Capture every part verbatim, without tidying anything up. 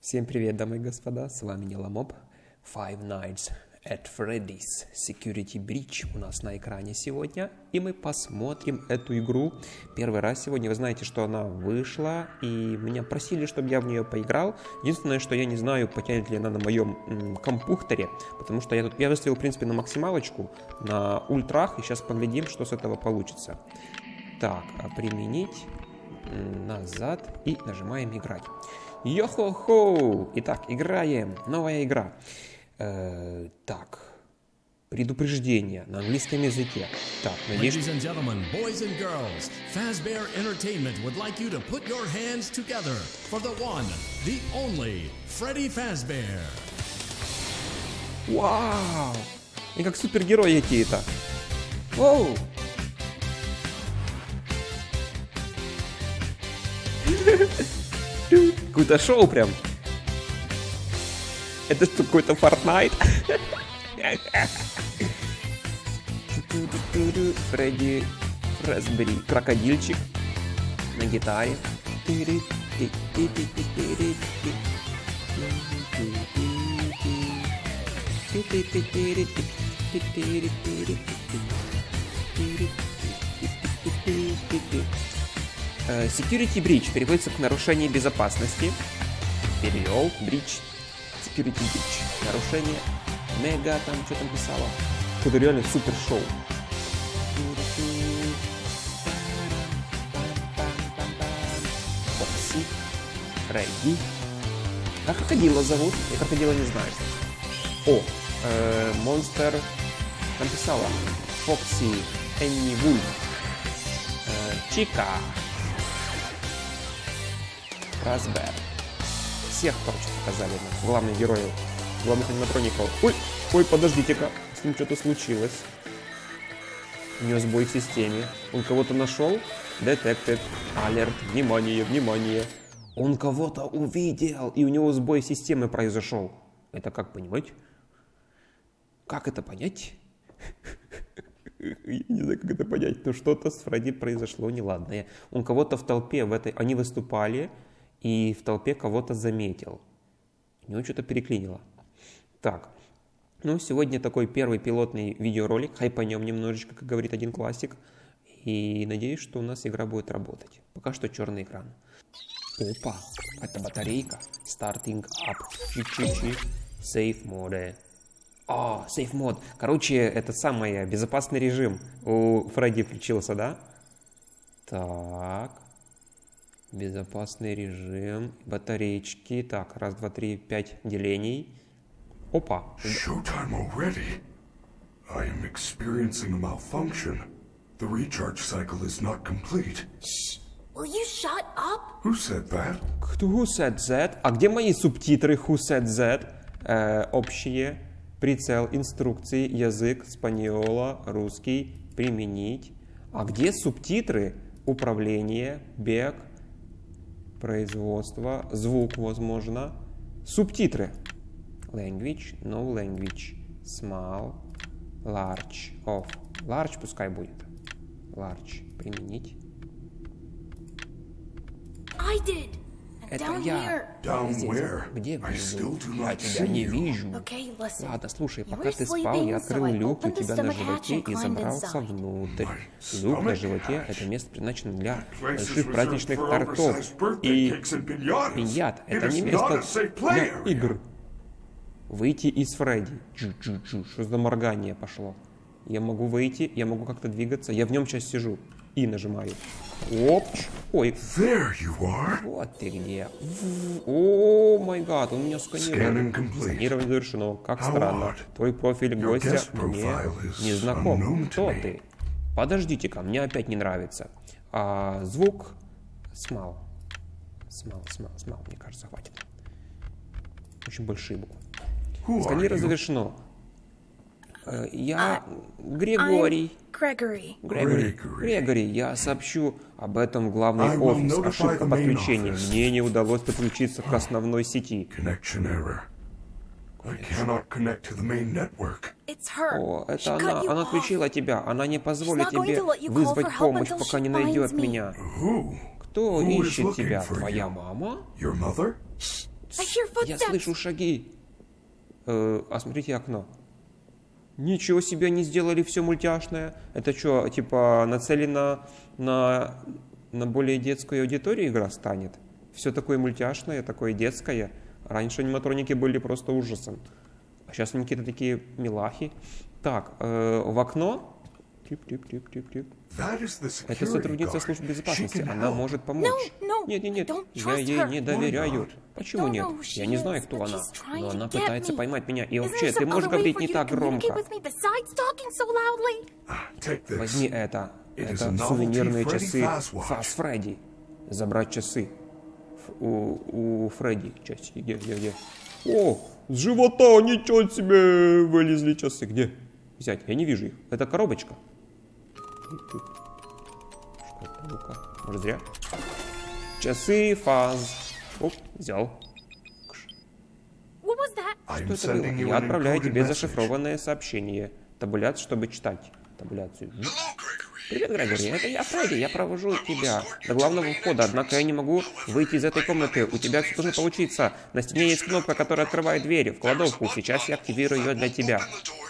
Всем привет, дамы и господа, с вами Неламоб. Five Nights at Freddy's Security Breach у нас на экране сегодня, и мы посмотрим эту игру первый раз сегодня. Вы знаете, что она вышла, и меня просили, чтобы я в нее поиграл. Единственное, что я не знаю, потянет ли она на моем м, компьютере, потому что я тут, я выставил, в принципе, на максималочку, на ультрах, и сейчас поглядим, что с этого получится. Так, а применить, назад, и нажимаем играть. Йо-хо-хо! Итак, играем. Новая игра. Э, так. Предупреждение на английском языке. Так, надеюсь... Ladies and gentlemen, boys and girls, Fazbear Entertainment would like you to put your hands together for the one, the only, Freddy Fazbear. Вау! И как супергерои какие-то. Воу! Какое-то шоу прям. Это что, какой-то Fortnite? Фредди Фазбери. Крокодильчик на гитаре. Security Breach переводится к нарушению безопасности. Перевел. Breach. Security Breach. Нарушение. Мега там, что там писала. Это реально супер шоу. Фокси. Фредди. А крокодила зовут? Я крокодила не знаю. О, э, Монстер. Там писала. Фокси. Энни Вульф. Э, Чика. Фазбер. Всех, короче, показали нам. Главных героев. Главных аниматроников. Ой, ой, подождите-ка. С ним что-то случилось. У него сбой в системе. Он кого-то нашел. Detected. Алерт. Внимание, внимание. Он кого-то увидел. И у него сбой системы произошел. Это как понимать? Как это понять? Я не знаю, как это понять. Но что-то с Фредди произошло неладное. Он кого-то в толпе в этой... Они выступали. И в толпе кого-то заметил. У него что-то переклинило. Так. Ну, сегодня такой первый пилотный видеоролик. Хайпанем немножечко, как говорит один классик. И надеюсь, что у нас игра будет работать. Пока что черный экран. Опа. Это батарейка. Starting up. Чи-чи-чи. Safe mode. А, safe mode. Короче, это самый безопасный режим у Фредди включился, да? Так. Безопасный режим, батареечки. Так, раз, два, три, пять делений. Опа. Showtime already. I am experiencing a malfunction. The recharge cycle is not complete. Shh. Will you shut up? Who said that? Who said that? А где мои субтитры? Who said that? Э, общие. Прицел, инструкции, язык, спаньола, русский, применить. А где субтитры? Управление, бег. Производство, звук, возможно. Субтитры. Language, no language. Small, large, off. Large пускай будет. Large, применить. I did. Это Down я. here. Down Здесь. where? Где I still внизу? do Я not тебя see не you. вижу. Okay, listen. Ладно, слушай, You пока were ты спал, sleeping, я so открыл I люк, и у opened the тебя на stomach hatch животе and и climbed забрался inside. внутрь. My Люк на stomach животе — hatch. это место, предназначено для Place is больших reserved праздничных for тортов oversized birthday и cakes and pinatas. пиньят. It Это is не not место a safe play для area. игр. Выйти из Фредди. Джу-джу-джу. Что за моргание пошло? Я могу выйти, я могу как-то двигаться. Я в нем сейчас сижу. И нажимаю. Опч. Ой. There you are. Вот ты где. О май гад, он меня Scanning сканирует. complete. Сканирование завершено. Как How странно. odd. Твой профиль Your гостя guest мне profile is не знаком. unknown to Кто me. ты? Подождите-ка, мне опять не нравится. А, звук. Смал. Смал, смал, смал. Мне кажется, хватит. Очень большие буквы. Who are Сканирование you? завершено. Э, Я Григорий. Gregory. Грегори. Gregory. Грегори, я сообщу об этом в главный I will офис. notify Ошибка the main подключения. office. Мне не удалось подключиться к основной сети. Connection error. I cannot connect to the main network. It's her. О, She это cut она. you Она off. отключила тебя. Она не позволит She's not going тебе to let you call вызвать for help помощь, until пока she не найдет finds me. меня. Who? Кто Who is ищет looking тебя? for Твоя you? мама? Your mother? I hear Я footsteps. слышу шаги. Э, а смотрите окно. Ничего себе, они сделали все мультяшное. Это что, типа нацелено на, на более детскую аудиторию игра станет? Все такое мультяшное, такое детское. Раньше аниматроники были просто ужасом. А сейчас они какие-то такие милахи. Так, э, в окно. Тип-тип-тип-тип-тип. Это сотрудница службы безопасности. Она может помочь. No, no, Нет, нет, нет. don't Я trust ей her. не доверяю. Почему Don't нет? know who she Я не is, знаю, кто but она. she's trying Но to она get пытается me. поймать меня. И Is вообще, there ты some можешь other way говорить for не you to так громко. communicate with me besides talking so loudly? Take this. Возьми это. It is Это a novelty сувенирные Freddy часы Fazwatch. Фаз Фредди. Забрать часы. Ф- У, у Фредди часики. Где, где, где? О, с живота ничего себе вылезли часы. Где? Взять? Я не вижу их. Это коробочка. Что это? Ну-ка. Может, зря? Часы Фаз. Оп, взял. What was that? I'm Что это было? sending you Я an отправляю encoded тебе message. зашифрованное сообщение. Табуляцию, чтобы читать. Табуляцию. Привет, Грегори, это я, Фредди, я провожу тебя до главного входа, однако я не могу выйти из этой комнаты, у тебя все должно получиться. На стене есть кнопка, которая открывает двери в кладовку, сейчас я активирую ее для тебя.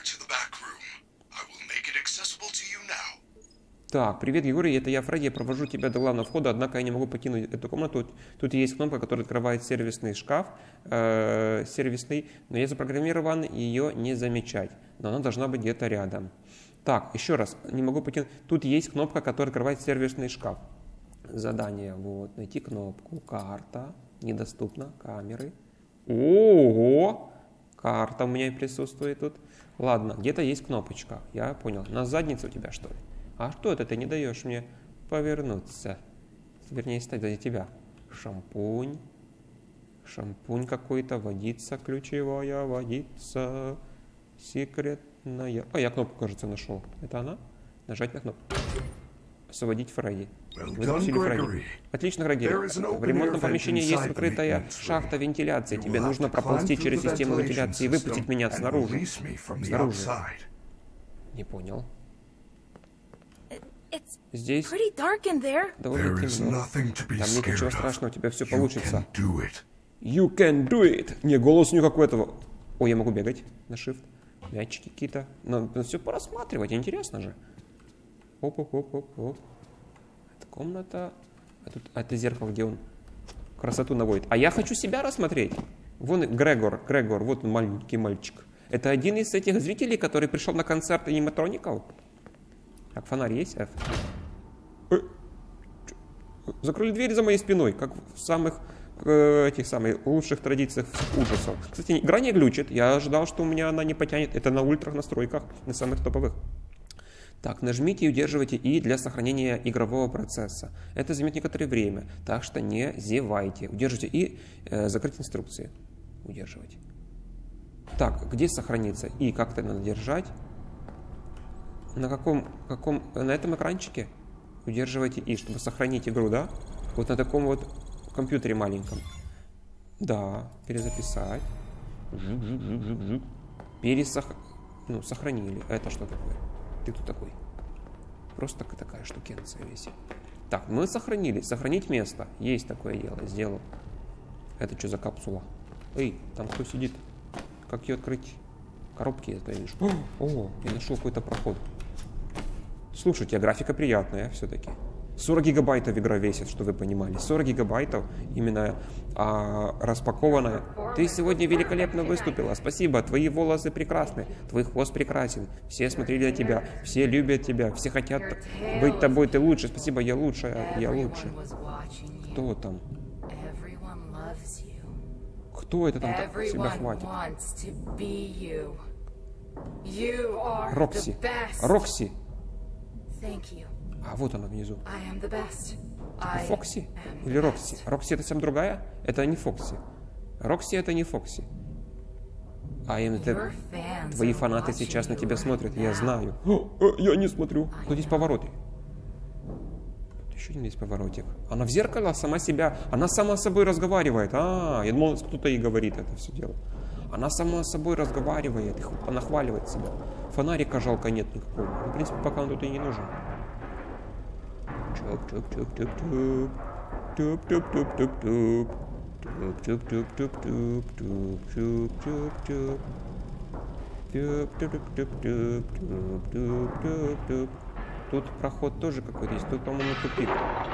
Так, привет, Григорий, это я, Фредди, я провожу тебя до главного входа, однако я не могу покинуть эту комнату. Тут есть кнопка, которая открывает сервисный шкаф, э, сервисный, но я запрограммирован ее не замечать, но она должна быть где-то рядом. Так, еще раз, не могу покинуть. Тут есть кнопка, которая открывает сервисный шкаф. Задание, вот, найти кнопку, карта, недоступна, камеры. Ого! Карта у меня присутствует тут. Ладно, где-то есть кнопочка, я понял. На заднице у тебя, что ли? А что это ты не даешь мне повернуться? Вернее, стать за тебя. Шампунь. Шампунь какой-то, водица ключевая, водица секретная. А, я кнопку, кажется, нашел. Это она? Нажать на кнопку. Освободить Фредди. Well Выпустили done, Фредди. Gregory. Отлично, Грегори. There is an open В ремонтном air vent помещении есть inside the открытая maintenance room. шахта вентиляции. You Тебе will нужно have to проползти climb через through the систему ventilation вентиляции и выпустить system меня and снаружи. release me from the Снаружи. outside. Не понял. It's Здесь pretty dark in there. довольно There is темно. nothing to be Там нет ничего scared of. страшного, у тебя все You получится. can do it. You can do it. Не, голос у него как у этого. Ой, я могу бегать на shift. Мячики какие-то. Надо все порассматривать, интересно же. Оп-оп-оп-оп-оп. Это комната. А, тут, а это зеркало, где он красоту наводит. А я хочу себя рассмотреть. Вон и Грегор, Грегор, вот он маленький мальчик. Это один из этих зрителей, который пришел на концерт аниматроников. Так, фонарь есть? F. Э, чё? Закрыли дверь за моей спиной, как в самых э, этих самых лучших традициях ужасов. Кстати, игра не глючит. Я ожидал, что у меня она не потянет. Это на ультрах настройках, на самых топовых. Так, нажмите и удерживайте И для сохранения игрового процесса. Это займет некоторое время, так что не зевайте. Удерживайте И, э, закрыть инструкции. Удерживать. Так, где сохраниться? И как-то надо держать. На каком, каком, на этом экранчике удерживайте И, чтобы сохранить игру, да? Вот на таком вот компьютере маленьком. Да, перезаписать. Пересох... Ну, сохранили. Это что такое? Ты тут такой. Просто такая штукенция висит. Так, мы сохранили. Сохранить место. Есть такое дело. Сделал. Это что за капсула? Эй, там кто сидит? Как ее открыть? Коробки я вижу. О, я нашел какой-то проход. Слушайте, а графика приятная все-таки. сорок гигабайтов игра весит, что вы понимали. сорок гигабайтов именно а, распакованная. Ты сегодня великолепно выступила. Спасибо, твои волосы прекрасны. Твой хвост прекрасен. Все смотрели на тебя. Все любят тебя. Все хотят быть тобой. Ты лучше. Спасибо, я лучшая. Я лучше. Кто там? Кто это там так себя хватит? Рокси. Рокси. А вот она внизу. Это Фокси или Рокси? Рокси это совсем другая? Это не Фокси. Рокси это не Фокси. А им это... Твои фанаты сейчас на тебя смотрят, я знаю. О, я не смотрю. Тут здесь повороты. Тут еще один есть поворотик. Она в зеркало сама себя... Она сама с собой разговаривает. А, я думал, кто-то ей говорит это все дело. Она сама с собой разговаривает, она хваливает себя. Фонарика жалко нет никакого. В принципе, пока он тут и не нужен. Чуп-чуп-чуп-чуп-чуп. Туп-туп-туп-туп-туп. Тюп-тюп-тюп-тюп-тюп-тюп-тюп-тюп. Тюп-тюп-тюп-тюп-тюп-тюп-тюп. Тут проход тоже какой-то есть. Тут, по-моему, тупик.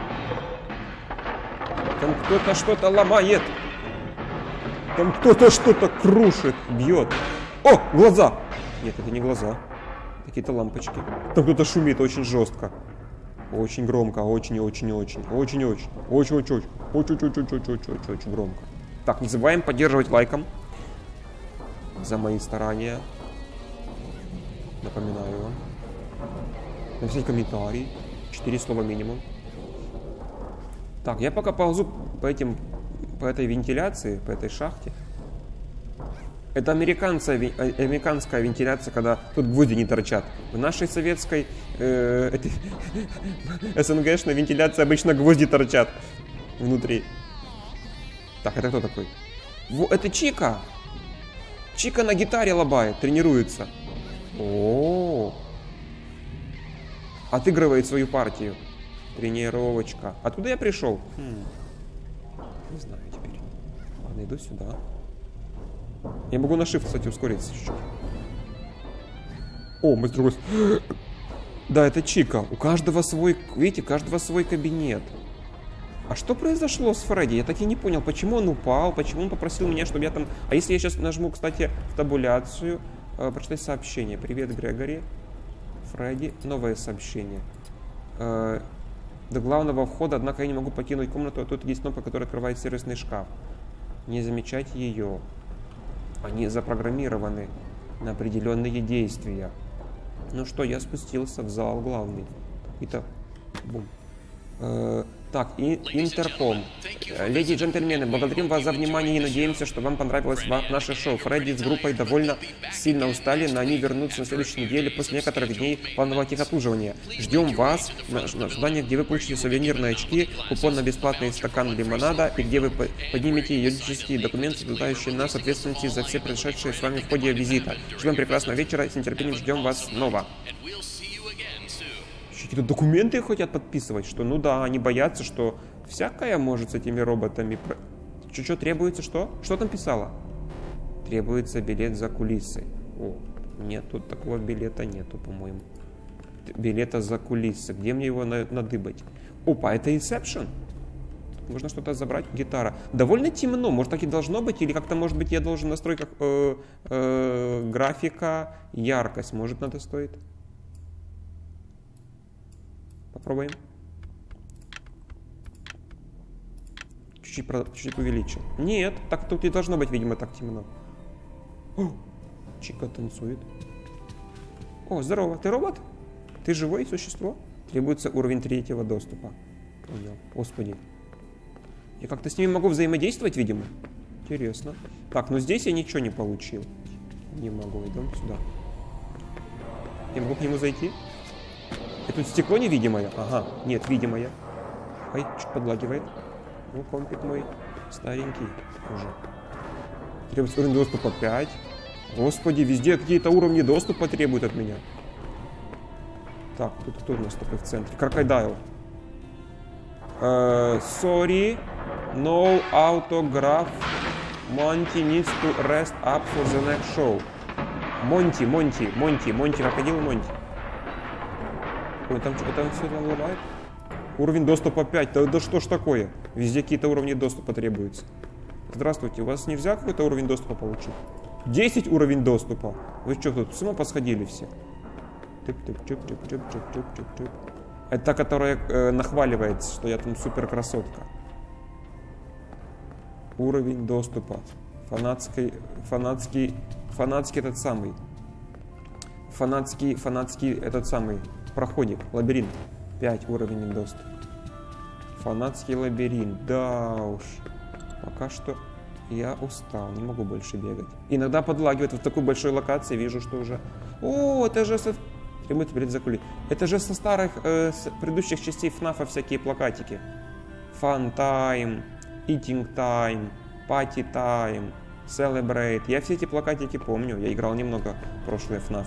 Там кто-то что-то ломает. Там кто-то что-то крушит, бьет. О, глаза! Нет, это не глаза. Какие-то лампочки. Там кто-то шумит очень жестко. Очень громко, очень-очень-очень. Очень-очень. Очень-очень. Очень-очень-очень-очень-очень громко. Так, не забываем поддерживать лайком. За мои старания. Напоминаю вам. Написать комментарий. Четыре слова минимум. Так, я пока ползу по этим, по этой вентиляции, по этой шахте. Это американская, американская вентиляция, когда тут гвозди не торчат. В нашей советской э, этой, СНГшной вентиляции обычно гвозди торчат внутри. Так, это кто такой? Во, это Чика! Чика на гитаре лобает, тренируется. О-о-о. Отыгрывает свою партию. Тренировочка. Откуда я пришел? Хм. Не знаю теперь. Ладно, иду сюда. Я могу на shift, кстати, ускориться чуть-чуть. О, мы с другой стороны. Да, это Чика. У каждого свой, видите, у каждого свой кабинет. А что произошло с Фредди? Я так и не понял, почему он упал, почему он попросил меня, чтобы я там... А если я сейчас нажму, кстати, в табуляцию, э, прочитать сообщение. Привет, Грегори. Фредди. Новое сообщение. Э, до главного входа, однако я не могу покинуть комнату, а тут есть кнопка, которая открывает сервисный шкаф. Не замечать ее. Они запрограммированы на определенные действия. Ну что, я спустился в зал главный. Итак, бум. Э, так, и интерком. Леди и джентльмены, благодарим вас за внимание и надеемся, что вам понравилось наше шоу. Фредди с группой довольно сильно устали, но они вернутся на следующей неделе после некоторых дней планового техобслуживания. Ждем вас на, на здание, где вы получите сувенирные очки, купон на бесплатный стакан лимонада и где вы поднимете юридические документы, соблюдающие нас ответственности за все происшедшие с вами в ходе визита. Желаем прекрасного вечера и с нетерпением ждем вас снова. Какие-то документы хотят подписывать, что ну да, они боятся, что всякое может с этими роботами. Что требуется, что? Что там писало? Требуется билет за кулисы. О, нет, тут такого билета нету, по-моему. Билета за кулисы. Где мне его надыбать? Опа, это Inception? Можно что-то забрать? Гитара. Довольно темно, может так и должно быть, или как-то, может быть, я должен настроить как э, э, графика, яркость, может надо стоит? Попробуем. Чуть-чуть, чуть-чуть увеличим. Нет, так тут не должно быть, видимо, так темно. О, Чика танцует. О, здорово, ты робот? Ты живое существо? Требуется уровень третьего доступа. Понял. Господи. Я как-то с ними могу взаимодействовать, видимо. Интересно. Так, ну здесь я ничего не получил. Не могу, идем сюда. Я могу к нему зайти? И тут стекло невидимое? Ага, нет, видимое. Ай, чуть подлагивает. Ну, компик мой старенький уже. Требуется уровень доступа пять. Господи, везде какие-то уровни доступа требуют от меня. Так, тут кто у нас такой в центре? Крокодайл. Uh, sorry, no autograph. Monty needs to rest up for the next show. Монти, Монти, Монти, Монти, крокодил Монти. Ой, там что, это все там ломает? Уровень доступа пять. Да, да что ж такое? Везде какие-то уровни доступа требуются. Здравствуйте, у вас нельзя какой-то уровень доступа получить? десять уровень доступа. Вы что тут, с ума посходили все? Тып-тып-тып-тып-тып-тып-тып-тып. Это та, которая э, нахваливается, что я там супер красотка. Уровень доступа. Фанатский, фанатский, фанатский этот самый. Фанатский, фанатский этот самый. Проходик, лабиринт. пять уровней доступа. Фанатский лабиринт. Да уж. Пока что я устал, не могу больше бегать. Иногда подлагивает в такой большой локации, вижу, что уже... О, это же... Со... Это же со старых, э, с предыдущих частей ФНАФа всякие плакатики. Fun time, eating time, party time, celebrate. Я все эти плакатики помню. Я играл немного в прошлое ФНАФ.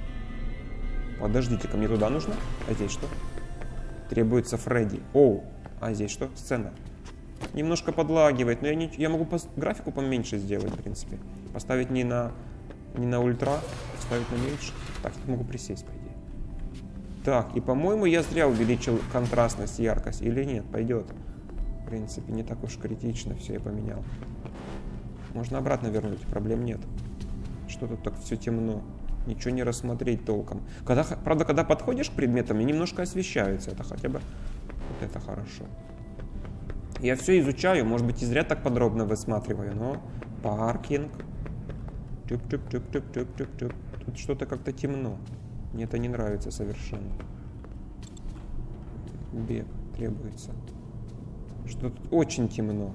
Подождите-ка, мне туда нужно? А здесь что? Требуется Фредди. Оу, А здесь что? Сцена. Немножко подлагивает, но я, не, я могу пос, графику поменьше сделать, в принципе. Поставить не на, не на ультра, поставить на меньше. Так, я могу присесть, по идее. Так, и, по-моему, я зря увеличил контрастность, яркость. Или нет, пойдет. В принципе, не так уж критично, все я поменял. Можно обратно вернуть, проблем нет. Что тут так все темно? Ничего не рассмотреть толком. Когда, правда, когда подходишь к предметам, они немножко освещаются. Это хотя бы... Вот это хорошо. Я все изучаю, может быть, и зря так подробно высматриваю, но... Паркинг. Тюп-тюп-тюп-тюп-тюп-тюп-тюп. Тут что-то как-то темно. Мне это не нравится совершенно. Бег требуется. Что тут очень темно.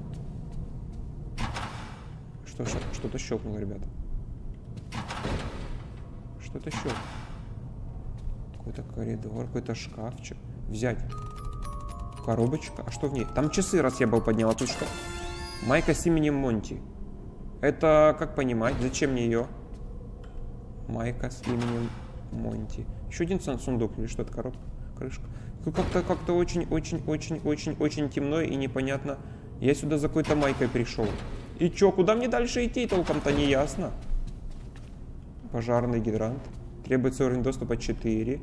Что, что-то щелкнуло, ребята. Что-то щелкнуло. Какой-то коридор, какой-то шкафчик. Взять. Коробочка. А что в ней? Там часы, раз я был поднял. А тут что? Майка с именем Монти. Это как понимать? Зачем мне ее? Майка с именем Монти. Еще один сундук или что-то? Коробка? Крышка? Как-то как-то очень-очень-очень-очень-очень темно и непонятно. Я сюда за какой-то майкой пришел. И чё, куда мне дальше идти, толком-то не ясно. Пожарный гидрант. Требуется уровень доступа четыре.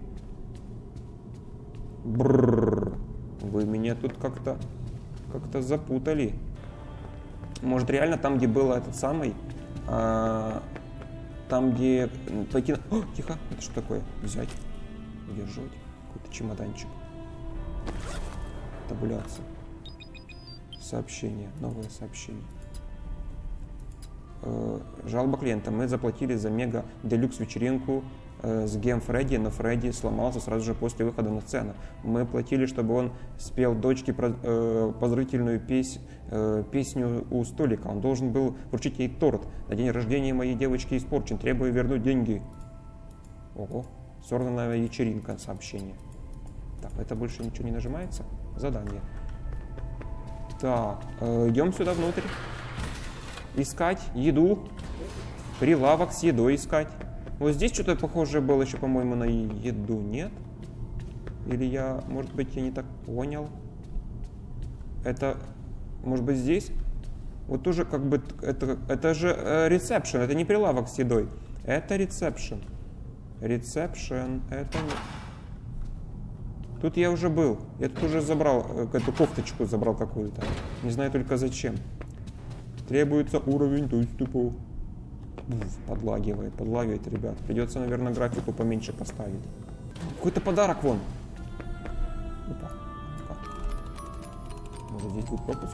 Брррр. Вы меня тут как-то как-то запутали. Может, реально там, где было этот самый... А, там, где... Пойти на... О, тихо, это что такое? Взять. Удержать. Какой-то чемоданчик. Табуляция. Сообщение. Новое сообщение. Э, жалоба клиента. Мы заплатили за мега делюкс вечеринку э, с Гем Фредди, но Фредди сломался сразу же после выхода на сцену. Мы платили, чтобы он спел дочке про, э, поздравительную песь, э, песню у столика. Он должен был вручить ей торт. На день рождения моей девочки испорчен. Требую вернуть деньги. Ого. Сорванная вечеринка. Сообщение. Так, это больше ничего не нажимается? Задание. Так, э, идем сюда внутрь. Искать еду. Прилавок с едой искать. Вот здесь что-то похожее было еще, по-моему, на еду, нет? Или я, может быть, я не так понял. Это, может быть, здесь? Вот тоже как бы, это, это же ресепшн, э, это не прилавок с едой. Это ресепшн. Ресепшн, это не... Тут я уже был. Я тут уже забрал, эту кофточку забрал какую-то. Не знаю только зачем. Требуется уровень доступа. Подлагивает, подлагивает, ребят. Придется, наверное, графику поменьше поставить. Какой-то подарок вон. Опа. Может, здесь будет пропуск?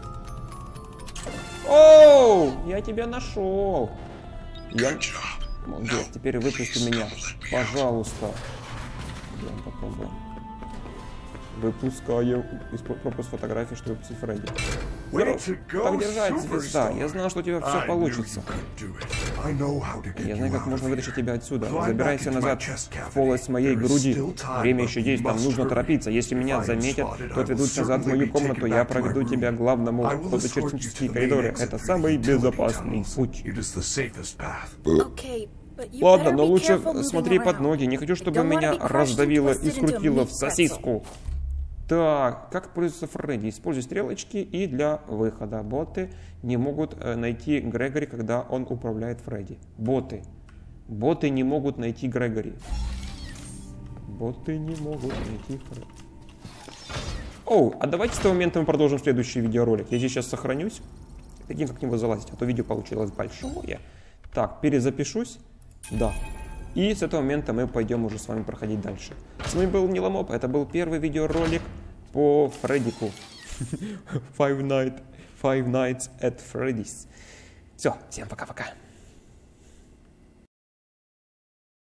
Оу! Я тебя нашел! Я... Молодец, теперь выпусти меня. Пожалуйста. Идем попробуем. Выпускаем из пропуск фотографии, чтобы выпустить Фредди. Так держать, звезда. Я знал, что у тебя все получится. Я знаю, как можно вытащить тебя отсюда. Забирайся назад в полость моей груди. Время еще есть, нам нужно торопиться. Если меня заметят, то отведут назад в мою комнату. Я проведу тебя к главному входу через технические коридоры. Это самый безопасный путь. Ладно, но лучше смотри под ноги. Не хочу, чтобы меня раздавило и скрутило в сосиску. Так, как пользуется Фредди? Используй стрелочки и для выхода. Боты не могут э, найти Грегори, когда он управляет Фредди. Боты. Боты не могут найти Грегори. Боты не могут найти Фредди. Оу, а давайте с того момента мы продолжим следующий видеоролик. Я здесь сейчас сохранюсь. Таким как к него залазить, а то видео получилось большое. Так, перезапишусь. Да. И с этого момента мы пойдем уже с вами проходить дальше. С вами был Ниломоп. Это был первый видеоролик по Фреддику. Five Nights, Five Nights at Freddy's. Все, всем пока-пока.